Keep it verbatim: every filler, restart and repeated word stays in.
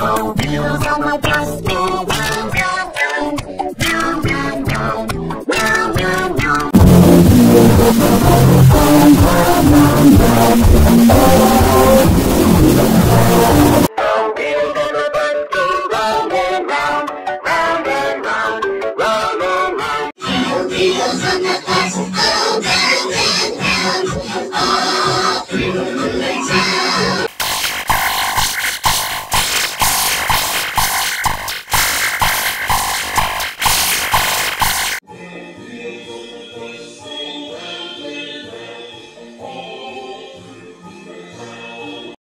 Wheels on my bus go round, round, round, round, round, round, round, round. Wheels on my bus go round and round, round and round, round and round. Wheels on the bus go round and round.